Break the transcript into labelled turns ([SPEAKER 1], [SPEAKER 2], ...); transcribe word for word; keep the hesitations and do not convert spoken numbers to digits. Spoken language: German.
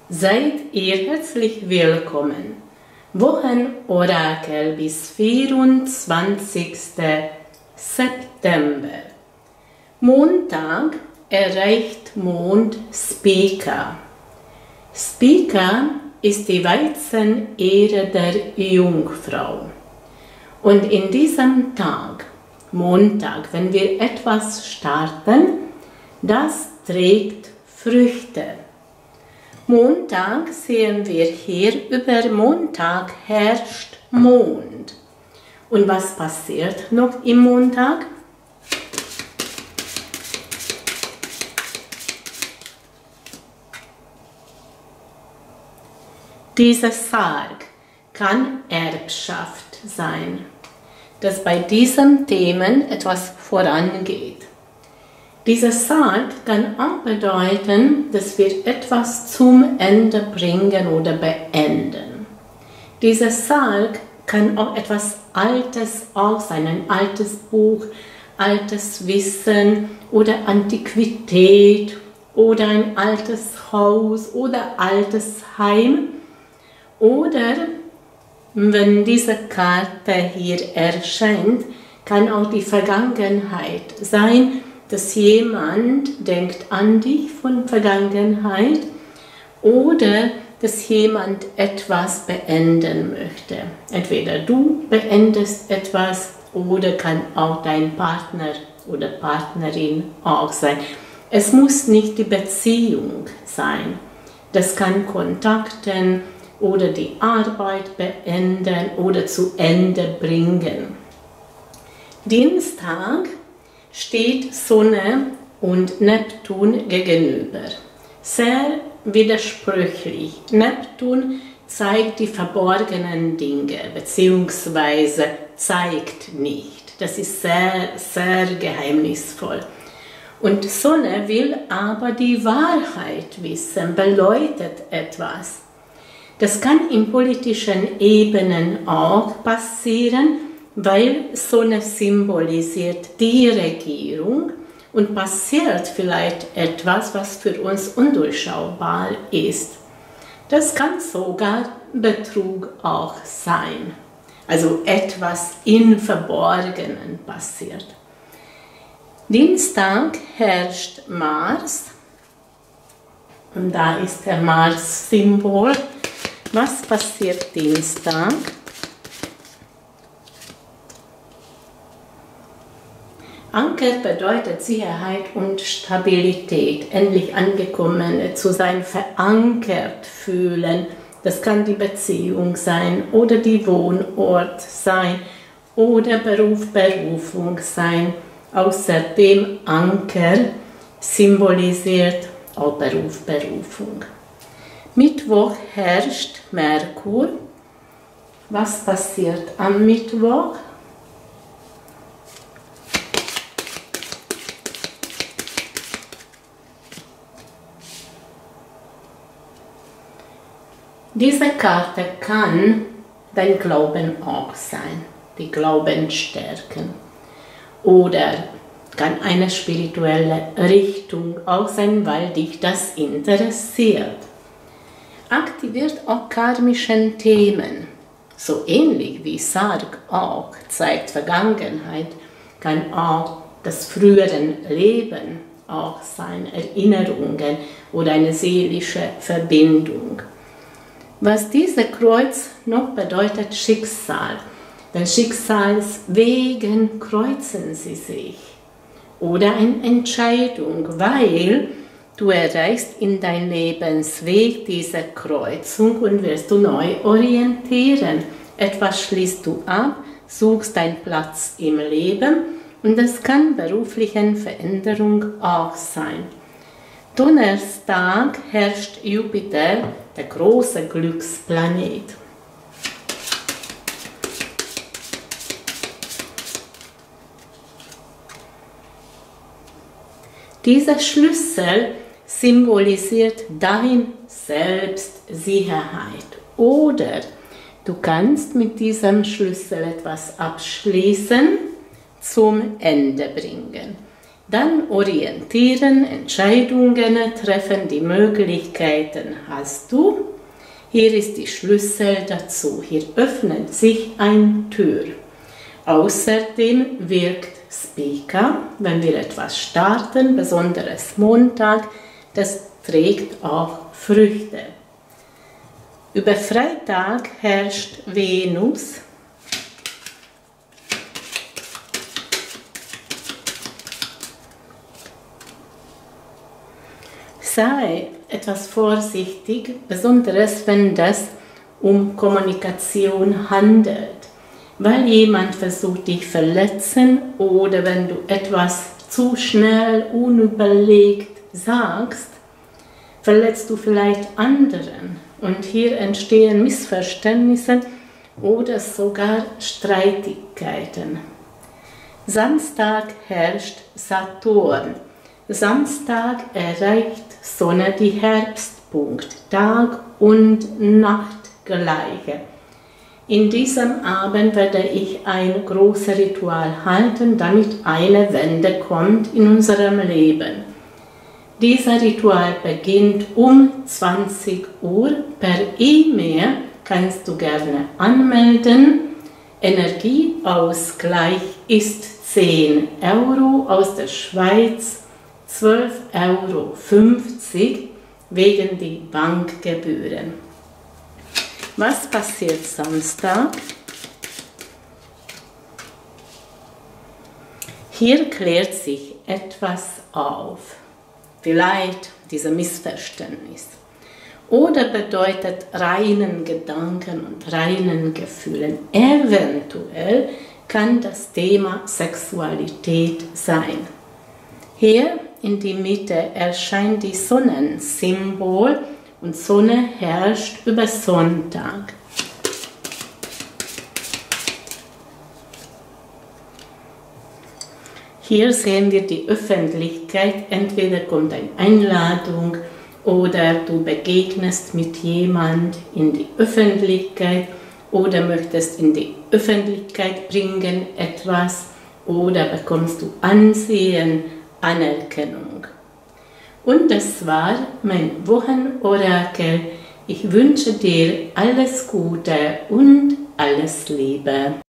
[SPEAKER 1] Seid ihr herzlich willkommen. Wochenorakel bis vierundzwanzigsten September. Montag erreicht Mond Spica. Spica ist die Weizenehre der Jungfrau. Und in diesem Tag, Montag, wenn wir etwas starten, das trägt Früchte. Montag sehen wir hier, über Montag herrscht Mond. Und was passiert noch im Montag? Dieser Sarg kann Erbschaft sein, dass bei diesen Themen etwas vorangeht. Dieser Sarg kann auch bedeuten, dass wir etwas zum Ende bringen oder beenden. Dieser Sarg kann auch etwas Altes auch sein, ein altes Buch, altes Wissen oder Antiquität oder ein altes Haus oder altes Heim. Oder wenn diese Karte hier erscheint, kann auch die Vergangenheit sein, dass jemand denkt an dich von Vergangenheit oder dass jemand etwas beenden möchte. Entweder du beendest etwas oder kann auch dein Partner oder Partnerin auch sein. Es muss nicht die Beziehung sein. Das kann Kontakten oder die Arbeit beenden oder zu Ende bringen. Dienstag steht Sonne und Neptun gegenüber. Sehr widersprüchlich. Neptun zeigt die verborgenen Dinge, beziehungsweise zeigt nicht. Das ist sehr, sehr geheimnisvoll. Und Sonne will aber die Wahrheit wissen, beleuchtet etwas. Das kann in politischen Ebenen auch passieren, weil Sonne symbolisiert die Regierung und passiert vielleicht etwas, was für uns undurchschaubar ist. Das kann sogar Betrug auch sein, also etwas im Verborgenen passiert. Dienstag herrscht Mars und da ist der Mars-Symbol. Was passiert Dienstag? Anker bedeutet Sicherheit und Stabilität, endlich angekommen zu sein, verankert fühlen. Das kann die Beziehung sein oder die Wohnort sein oder Beruf, Berufung sein. Außerdem Anker symbolisiert auch Beruf, Berufung. Mittwoch herrscht Merkur. Was passiert am Mittwoch? Diese Karte kann dein Glauben auch sein, die Glauben stärken. Oder kann eine spirituelle Richtung auch sein, weil dich das interessiert. Aktiviert auch karmische Themen, so ähnlich wie Sarg auch zeigt Vergangenheit, kann auch das frühere Leben auch sein, Erinnerungen oder eine seelische Verbindung. Was dieses Kreuz noch bedeutet, Schicksal. Denn Schicksalswegen kreuzen sie sich. Oder eine Entscheidung, weil du erreichst in deinem Lebensweg diese Kreuzung und wirst du neu orientieren. Etwas schließt du ab, suchst deinen Platz im Leben und das kann berufliche Veränderung auch sein. Donnerstag herrscht Jupiter, der große Glücksplanet. Dieser Schlüssel symbolisiert deine Selbstsicherheit. Oder du kannst mit diesem Schlüssel etwas abschließen, zum Ende bringen. Dann orientieren, Entscheidungen treffen, die Möglichkeiten hast du. Hier ist die Schlüssel dazu. Hier öffnet sich eine Tür. Außerdem wirkt Spica, wenn wir etwas starten, besonders Montag, das trägt auch Früchte. Über Freitag herrscht Venus. Sei etwas vorsichtig, besonders wenn es um Kommunikation handelt, weil jemand versucht, dich zu verletzen oder wenn du etwas zu schnell, unüberlegt sagst, verletzt du vielleicht anderen und hier entstehen Missverständnisse oder sogar Streitigkeiten. Samstag herrscht Saturn. Samstag erreicht Sonne die Herbstpunkt, Tag und Nacht gleiche. In diesem Abend werde ich ein großes Ritual halten, damit eine Wende kommt in unserem Leben. Dieser Ritual beginnt um zwanzig Uhr. Per E-Mail kannst du gerne anmelden. Energieausgleich ist zehn Euro aus der Schweiz, zwölf Euro fünfzig wegen die Bankgebühren. Was passiert Samstag? Hier klärt sich etwas auf. Vielleicht dieses Missverständnis. Oder bedeutet reinen Gedanken und reinen Gefühlen. Eventuell kann das Thema Sexualität sein. Hier in die Mitte erscheint die Sonnensymbol und Sonne herrscht über Sonntag. Hier sehen wir die Öffentlichkeit, entweder kommt eine Einladung oder du begegnest mit jemand in die Öffentlichkeit oder möchtest in die Öffentlichkeit bringen etwas oder bekommst du Ansehen, Anerkennung. Und das war mein Wochenorakel. Ich wünsche dir alles Gute und alles Liebe.